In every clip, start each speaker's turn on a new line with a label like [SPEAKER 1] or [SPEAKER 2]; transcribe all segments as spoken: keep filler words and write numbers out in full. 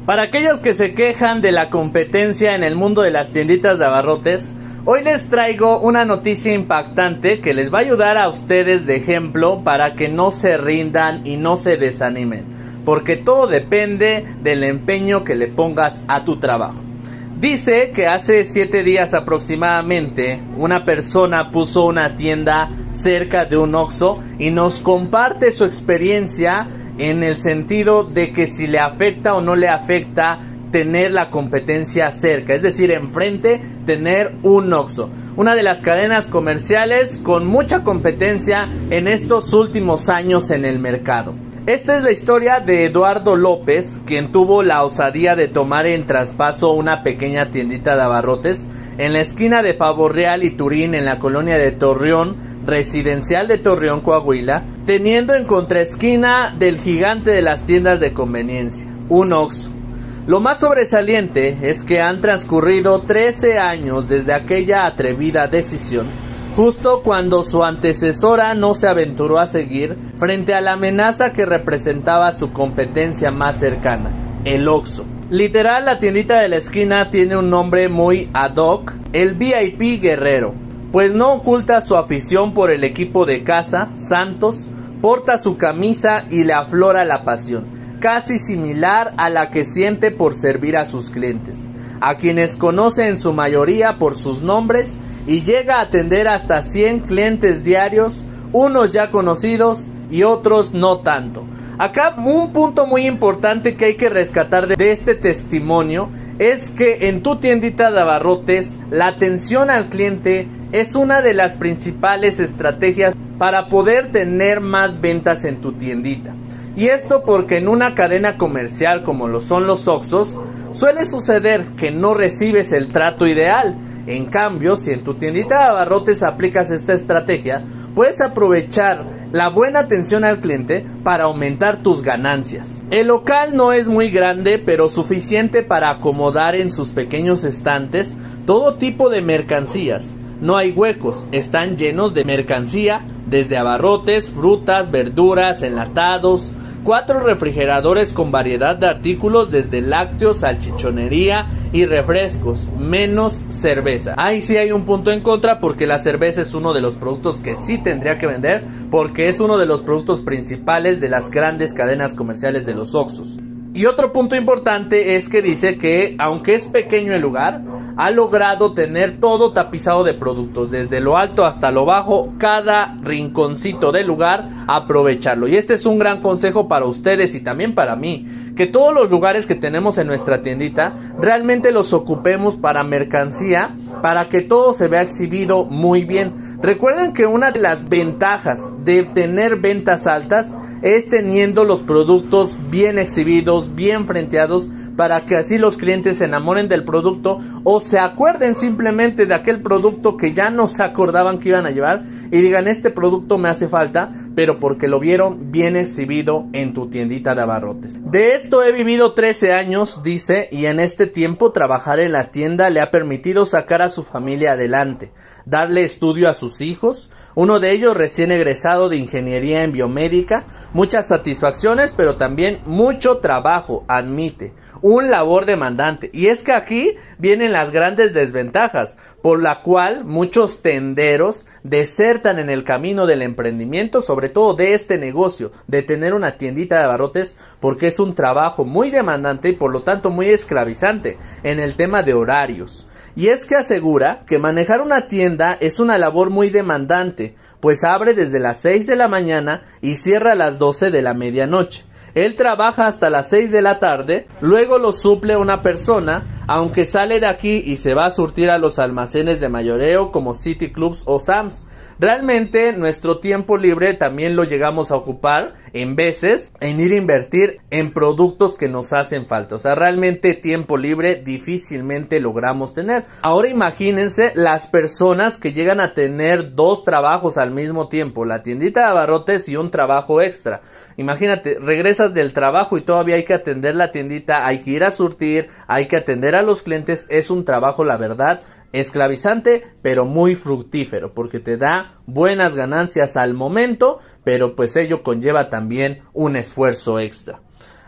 [SPEAKER 1] Para aquellos que se quejan de la competencia en el mundo de las tienditas de abarrotes, hoy les traigo una noticia impactante que les va a ayudar a ustedes de ejemplo para que no se rindan y no se desanimen, porque todo depende del empeño que le pongas a tu trabajo. Dice que hace siete días aproximadamente una persona puso una tienda cerca de un Oxxo y nos comparte su experiencia en el sentido de que si le afecta o no le afecta tener la competencia cerca, es decir, enfrente tener un Oxxo, una de las cadenas comerciales con mucha competencia en estos últimos años en el mercado. Esta es la historia de Eduardo López, quien tuvo la osadía de tomar en traspaso una pequeña tiendita de abarrotes en la esquina de Pavo Real y Turín, en la colonia de Torreón, residencial de Torreón, Coahuila, teniendo en contraesquina del gigante de las tiendas de conveniencia, un Oxxo. Lo más sobresaliente es que han transcurrido trece años desde aquella atrevida decisión, justo cuando su antecesora no se aventuró a seguir frente a la amenaza que representaba su competencia más cercana, el Oxxo. Literal, la tiendita de la esquina tiene un nombre muy ad hoc, el V I P Guerrero, pues no oculta su afición por el equipo de casa, Santos, porta su camisa y le aflora la pasión, casi similar a la que siente por servir a sus clientes, a quienes conoce en su mayoría por sus nombres y llega a atender hasta cien clientes diarios, unos ya conocidos y otros no tanto. Acá un punto muy importante que hay que rescatar de este testimonio es que en tu tiendita de abarrotes la atención al cliente es una de las principales estrategias para poder tener más ventas en tu tiendita. Y esto porque en una cadena comercial como lo son los Oxxos, suele suceder que no recibes el trato ideal. En cambio, si en tu tiendita de abarrotes aplicas esta estrategia, puedes aprovechar la buena atención al cliente para aumentar tus ganancias. El local no es muy grande, pero suficiente para acomodar en sus pequeños estantes todo tipo de mercancías. No hay huecos, están llenos de mercancía, desde abarrotes, frutas, verduras, enlatados, cuatro refrigeradores con variedad de artículos desde lácteos, salchichonería y refrescos, menos cerveza. Ahí sí hay un punto en contra porque la cerveza es uno de los productos que sí tendría que vender porque es uno de los productos principales de las grandes cadenas comerciales de los Oxxos. Y otro punto importante es que dice que aunque es pequeño el lugar, ha logrado tener todo tapizado de productos, desde lo alto hasta lo bajo, cada rinconcito del lugar, aprovecharlo. Y este es un gran consejo para ustedes y también para mí, que todos los lugares que tenemos en nuestra tiendita, realmente los ocupemos para mercancía, para que todo se vea exhibido muy bien. Recuerden que una de las ventajas de tener ventas altas es teniendo los productos bien exhibidos, bien frenteados, para que así los clientes se enamoren del producto o se acuerden simplemente de aquel producto que ya no se acordaban que iban a llevar y digan, este producto me hace falta, pero porque lo vieron bien exhibido en tu tiendita de abarrotes. De esto he vivido trece años, dice, y en este tiempo trabajar en la tienda le ha permitido sacar a su familia adelante, darle estudio a sus hijos, uno de ellos recién egresado de ingeniería en biomédica, muchas satisfacciones, pero también mucho trabajo, admite. Un labor demandante, y es que aquí vienen las grandes desventajas, por la cual muchos tenderos desertan en el camino del emprendimiento, sobre todo de este negocio, de tener una tiendita de abarrotes, porque es un trabajo muy demandante y por lo tanto muy esclavizante en el tema de horarios. Y es que asegura que manejar una tienda es una labor muy demandante, pues abre desde las seis de la mañana y cierra a las doce de la medianoche. Él trabaja hasta las seis de la tarde, luego lo suple una persona, aunque sale de aquí y se va a surtir a los almacenes de mayoreo como City Clubs o Sam's. Realmente nuestro tiempo libre también lo llegamos a ocupar en veces en ir a invertir en productos que nos hacen falta. O sea, realmente tiempo libre difícilmente logramos tener. Ahora imagínense las personas que llegan a tener dos trabajos al mismo tiempo, la tiendita de abarrotes y un trabajo extra. Imagínate, regresas del trabajo y todavía hay que atender la tiendita, hay que ir a surtir, hay que atender a los clientes. Es un trabajo, la verdad, esclavizante, pero muy fructífero, porque te da buenas ganancias al momento, pero pues ello conlleva también un esfuerzo extra.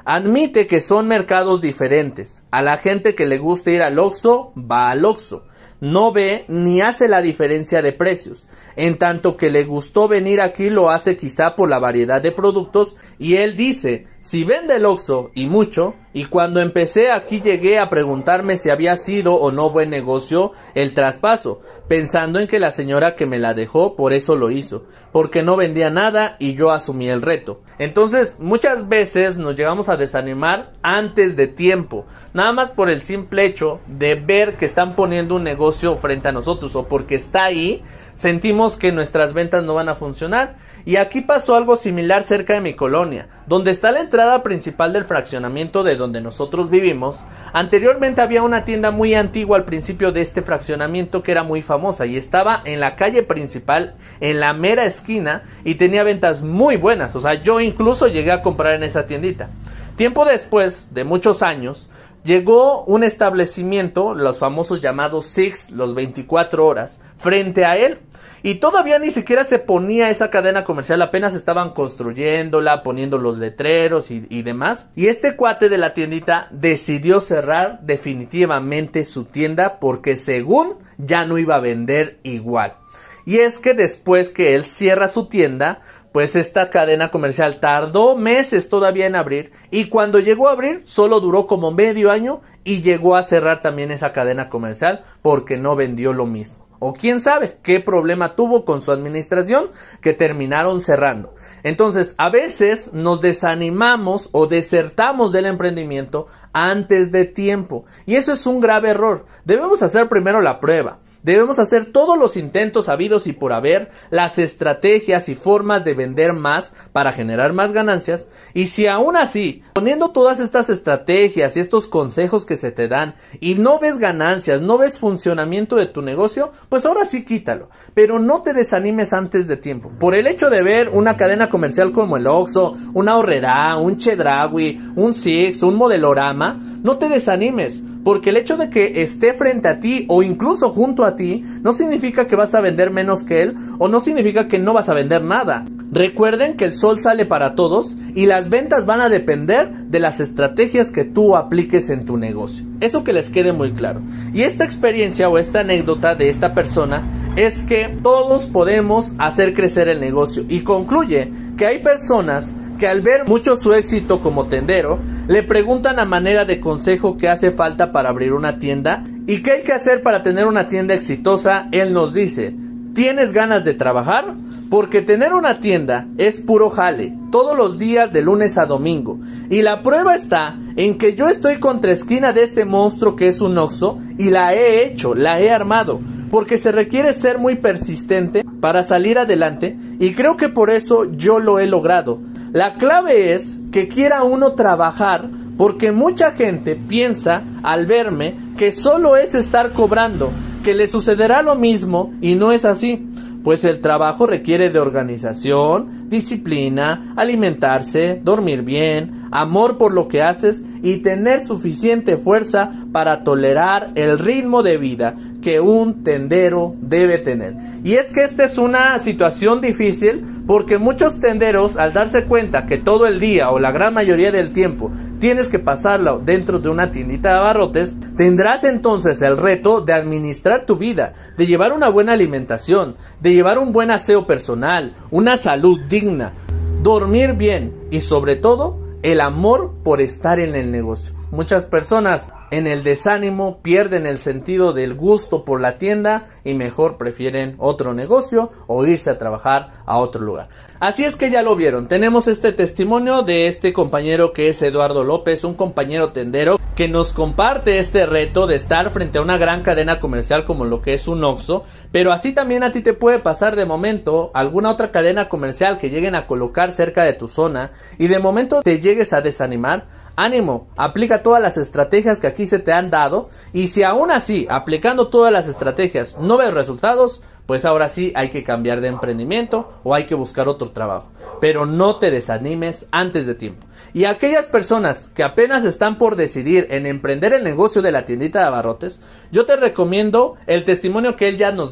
[SPEAKER 1] Admite que son mercados diferentes. A la gente que le gusta ir al Oxxo, va al Oxxo. No ve ni hace la diferencia de precios. En tanto que le gustó venir aquí, lo hace quizá por la variedad de productos, y él dice, si vende el Oxxo y mucho, y cuando empecé aquí llegué a preguntarme si había sido o no buen negocio el traspaso, pensando en que la señora que me la dejó por eso lo hizo, porque no vendía nada y yo asumí el reto. Entonces muchas veces nos llegamos a desanimar antes de tiempo, nada más por el simple hecho de ver que están poniendo un negocio frente a nosotros, o porque está ahí, sentimos que nuestras ventas no van a funcionar. Y aquí pasó algo similar cerca de mi colonia, donde está la entrada principal del fraccionamiento de donde nosotros vivimos. Anteriormente había una tienda muy antigua al principio de este fraccionamiento que era muy famosa y estaba en la calle principal, en la mera esquina, y tenía ventas muy buenas. O sea, yo incluso llegué a comprar en esa tiendita. Tiempo después de muchos años, llegó un establecimiento, los famosos llamados Six, los veinticuatro horas, frente a él. Y todavía ni siquiera se ponía esa cadena comercial, apenas estaban construyéndola, poniendo los letreros y, y demás. Y este cuate de la tiendita decidió cerrar definitivamente su tienda porque según ya no iba a vender igual. Y es que después que él cierra su tienda, pues esta cadena comercial tardó meses todavía en abrir, y cuando llegó a abrir solo duró como medio año y llegó a cerrar también esa cadena comercial porque no vendió lo mismo. O quién sabe qué problema tuvo con su administración que terminaron cerrando. Entonces, a veces nos desanimamos o desertamos del emprendimiento antes de tiempo. Y eso es un grave error. Debemos hacer primero la prueba. Debemos hacer todos los intentos habidos y por haber, las estrategias y formas de vender más para generar más ganancias. Y si aún así, poniendo todas estas estrategias y estos consejos que se te dan y no ves ganancias, no ves funcionamiento de tu negocio, pues ahora sí quítalo. Pero no te desanimes antes de tiempo. Por el hecho de ver una cadena comercial como el Oxxo, una Horrera, un Chedraui, un Six, un Modelorama, no te desanimes. Porque el hecho de que esté frente a ti o incluso junto a ti no significa que vas a vender menos que él, o no significa que no vas a vender nada. Recuerden que el sol sale para todos y las ventas van a depender de las estrategias que tú apliques en tu negocio. Eso que les quede muy claro. Y esta experiencia o esta anécdota de esta persona es que todos podemos hacer crecer el negocio, y concluye que hay personas que al ver mucho su éxito como tendero, le preguntan a manera de consejo qué hace falta para abrir una tienda y qué hay que hacer para tener una tienda exitosa. Él nos dice, ¿tienes ganas de trabajar? Porque tener una tienda es puro jale, todos los días de lunes a domingo. Y la prueba está en que yo estoy contra esquina de este monstruo que es un Oxxo y la he hecho, la he armado. Porque se requiere ser muy persistente para salir adelante, y creo que por eso yo lo he logrado. La clave es que quiera uno trabajar, porque mucha gente piensa al verme que solo es estar cobrando, que le sucederá lo mismo, y no es así. Pues el trabajo requiere de organización, disciplina, alimentarse, dormir bien, amor por lo que haces y tener suficiente fuerza para tolerar el ritmo de vida que un tendero debe tener. Y es que esta es una situación difícil porque muchos tenderos, al darse cuenta que todo el día o la gran mayoría del tiempo tienes que pasarlo dentro de una tiendita de abarrotes, tendrás entonces el reto de administrar tu vida, de llevar una buena alimentación, de llevar un buen aseo personal, una salud digna, dormir bien y sobre todo el amor por estar en el negocio. Muchas personas en el desánimo pierden el sentido del gusto por la tienda y mejor prefieren otro negocio o irse a trabajar a otro lugar. Así es que ya lo vieron, tenemos este testimonio de este compañero que es Eduardo López, un compañero tendero que nos comparte este reto de estar frente a una gran cadena comercial como lo que es un Oxxo, pero así también a ti te puede pasar de momento alguna otra cadena comercial que lleguen a colocar cerca de tu zona y de momento te llegues a desanimar. Ánimo, aplica todas las estrategias que aquí se te han dado, y si aún así, aplicando todas las estrategias, no ves resultados, pues ahora sí hay que cambiar de emprendimiento o hay que buscar otro trabajo. Pero no te desanimes antes de tiempo. Y aquellas personas que apenas están por decidir en emprender el negocio de la tiendita de abarrotes, yo te recomiendo el testimonio que él ya nos da,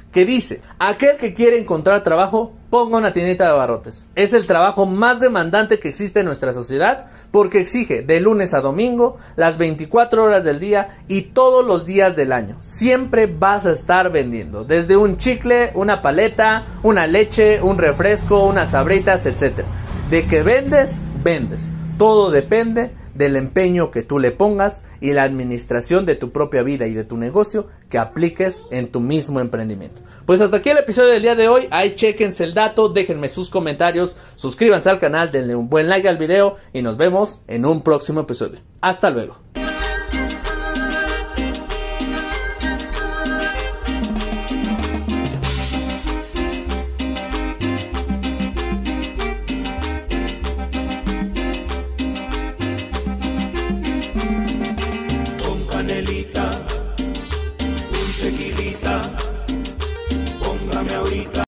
[SPEAKER 1] que dice: aquel que quiere encontrar trabajo, ponga una tiendita de abarrotes. Es el trabajo más demandante que existe en nuestra sociedad, porque exige de lunes a domingo, las veinticuatro horas del día y todos los días del año. Siempre vas a estar vendiendo, desde un chicle, una paleta, una leche, un refresco, unas sabritas, etcétera. De que vendes, vendes. Todo depende del empeño que tú le pongas y la administración de tu propia vida y de tu negocio que apliques en tu mismo emprendimiento. Pues hasta aquí el episodio del día de hoy. Ahí chequense el dato, déjenme sus comentarios, suscríbanse al canal, denle un buen like al video y nos vemos en un próximo episodio. Hasta luego.